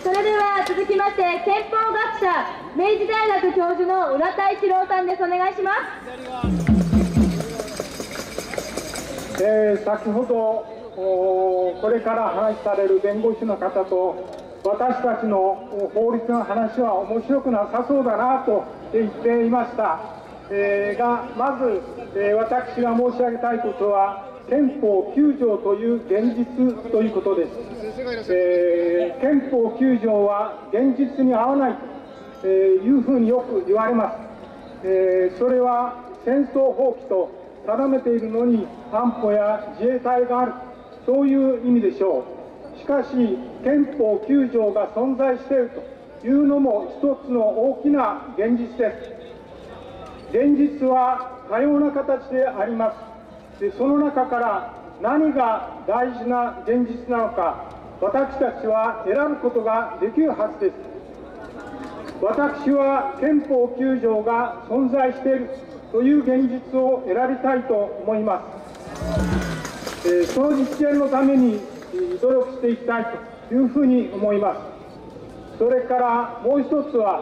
それでは続きまして憲法学者、明治大学教授の浦田一郎さんです。お願いします。 先ほどこれから話される弁護士の方と私たちの法律の話は面白くなさそうだなと言っていました、がまず、私が申し上げたいことは憲法9条という現実ということです。憲法9条は現実に合わないというふうによく言われます。それは戦争放棄と定めているのに安保や自衛隊がある、そういう意味でしょう。しかし憲法9条が存在しているというのも一つの大きな現実です。現実は多様な形であります。でその中から何が大事な現実なのか、私たちは選ぶことができるはずです。私は憲法9条が存在しているという現実を選びたいと思います。その実現のために努力していきたいというふうに思います。それからもう一つは、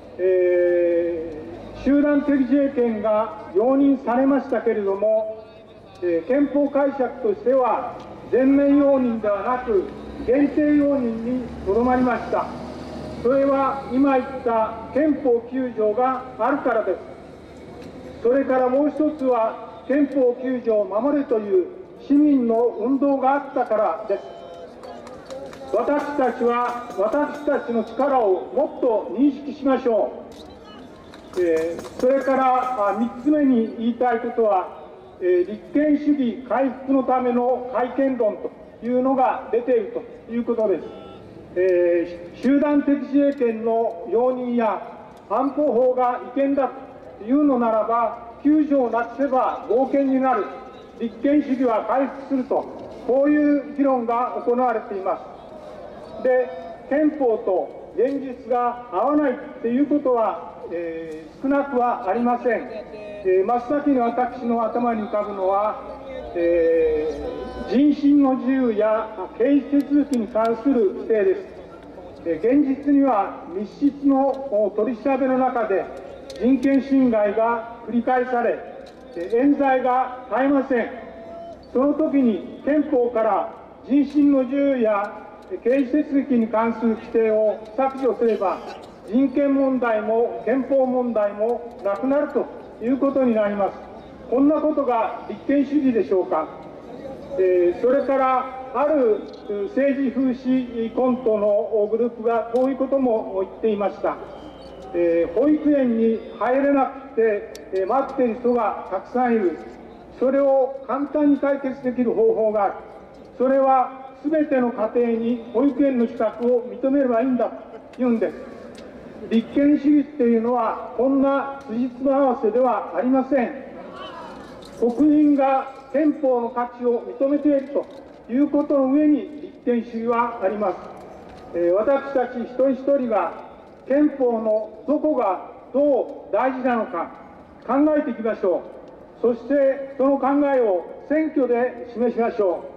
集団的自衛権が容認されましたけれども、憲法解釈としては全面容認ではなく限定容認にとどまりました。それは今言った憲法9条があるからです。それからもう一つは憲法9条を守れという市民の運動があったからです。私たちは私たちの力をもっと認識しましょう。それから3つ目に言いたいことは、立憲主義回復のための改憲論というのが出ているということです。集団的自衛権の容認や安保法が違憲だというのならば、9条をなくせば合憲になる、立憲主義は回復すると、こういう議論が行われています。で、憲法と現実が合わないということは、少なくはありません。真っ先に私の頭に浮かぶのは、人身の自由や刑事手続きに関する規定です。現実には密室の取り調べの中で人権侵害が繰り返され、冤罪が絶えません。その時に憲法から人身の自由や刑事手続きに関する規定を削除すれば、人権問題も憲法問題もなくなるということになります。こんなことが立憲主義でしょうか。それからある政治風刺コントのグループがこういうことも言っていました。保育園に入れなくて待っている人がたくさんいる。それを簡単に解決できる方法がある。それはすべての家庭に保育園の資格を認めればいいんだと言うんです。立憲主義っていうのはこんな辻褄合わせではありません。国民が憲法の価値を認めているということの上に立憲主義はあります。私たち一人一人が憲法のどこがどう大事なのか考えていきましょう。そしてその考えを選挙で示しましょう。